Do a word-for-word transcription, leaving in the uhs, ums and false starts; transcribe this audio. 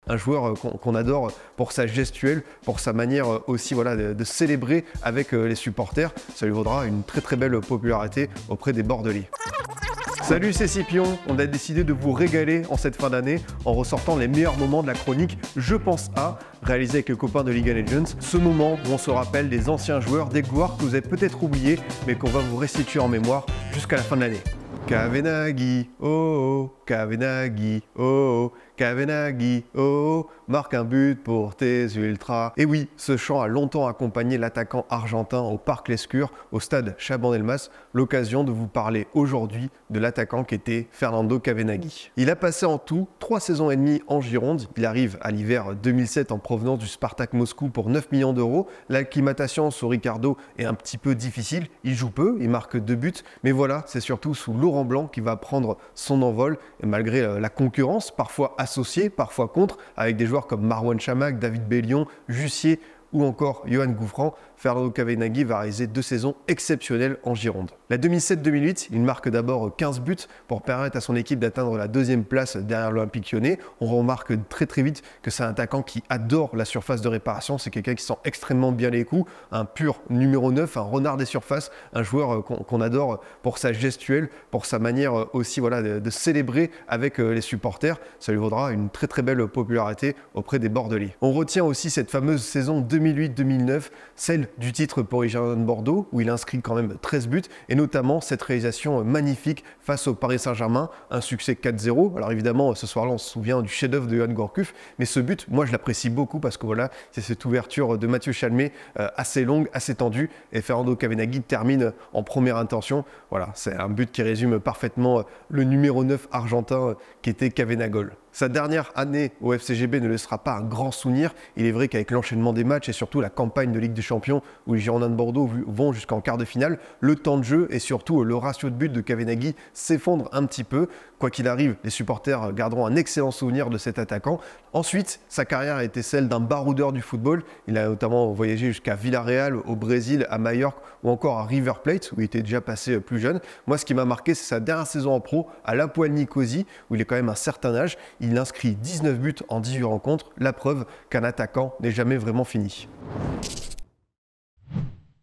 un joueur qu'on qu'on adore pour sa gestuelle, pour sa manière aussi voilà, de, de célébrer avec les supporters. Ça lui vaudra une très très belle popularité auprès des Bordelais. Salut, c'est Scipion. On a décidé de vous régaler en cette fin d'année en ressortant les meilleurs moments de la chronique Je pense à, réalisé avec les copains de League of Legends. Ce moment où on se rappelle des anciens joueurs, des gloires que vous avez peut-être oubliées, mais qu'on va vous restituer en mémoire jusqu'à la fin de l'année. Kavenagi, oh oh, Kavenagi, oh oh, Kavenagi, oh oh, marque un but pour tes ultras. Et oui, ce chant a longtemps accompagné l'attaquant argentin au Parc Lescure, au stade Chabandelmas, l'occasion de vous parler aujourd'hui de l'attaquant qui était Fernando Kavenagi. Il a passé en tout trois saisons et demie en Gironde. Il arrive à l'hiver deux mille sept en provenance du Spartak Moscou pour neuf millions d'euros. L'acclimatation sous Ricardo est un petit peu difficile. Il joue peu, il marque deux buts, mais voilà, c'est surtout sous Laurent Blanc qui va prendre son envol, et malgré la concurrence, parfois associée, parfois contre, avec des joueurs comme Marouane Chamakh, David Bellion, Jussier ou encore Yoann Gouffran, Fernando Kavenagi va réaliser deux saisons exceptionnelles en Gironde. La deux mille sept deux mille huit, il marque d'abord quinze buts pour permettre à son équipe d'atteindre la deuxième place derrière l'Olympique Lyonnais. On remarque très très vite que c'est un attaquant qui adore la surface de réparation, c'est quelqu'un qui sent extrêmement bien les coups, un pur numéro neuf, un renard des surfaces, un joueur qu'on qu'on adore pour sa gestuelle, pour sa manière aussi voilà, de, de célébrer avec les supporters. Ça lui vaudra une très très belle popularité auprès des Bordelais. On retient aussi cette fameuse saison deux mille huit deux mille neuf, celle du titre pour les Girondins de Bordeaux, où il inscrit quand même treize buts, et notamment cette réalisation magnifique face au Paris Saint-Germain, un succès quatre zéro. Alors évidemment, ce soir-là, on se souvient du chef-d'œuvre de Yoann Gourcuff, mais ce but, moi je l'apprécie beaucoup parce que voilà, c'est cette ouverture de Mathieu Chalmé euh, assez longue, assez tendue, et Fernando Kavenagi termine en première intention. Voilà, c'est un but qui résume parfaitement le numéro neuf argentin qui était Kavenagol. Sa dernière année au F C G B ne laissera pas un grand souvenir. Il est vrai qu'avec l'enchaînement des matchs et surtout la campagne de Ligue des Champions où les Girondins de Bordeaux vont jusqu'en quart de finale, le temps de jeu et surtout le ratio de but de Kavenagi s'effondre un petit peu. Quoi qu'il arrive, les supporters garderont un excellent souvenir de cet attaquant. Ensuite, sa carrière a été celle d'un baroudeur du football. Il a notamment voyagé jusqu'à Villarreal, au Brésil, à Majorque ou encore à River Plate où il était déjà passé plus jeune. Moi, ce qui m'a marqué, c'est sa dernière saison en pro à l'Hapoel Nicosie où il est quand même un certain âge. Il inscrit dix-neuf buts en dix-huit rencontres, la preuve qu'un attaquant n'est jamais vraiment fini.